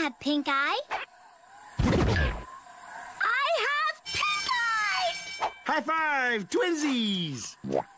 have pink eye. I have pink eye! High five, twinsies!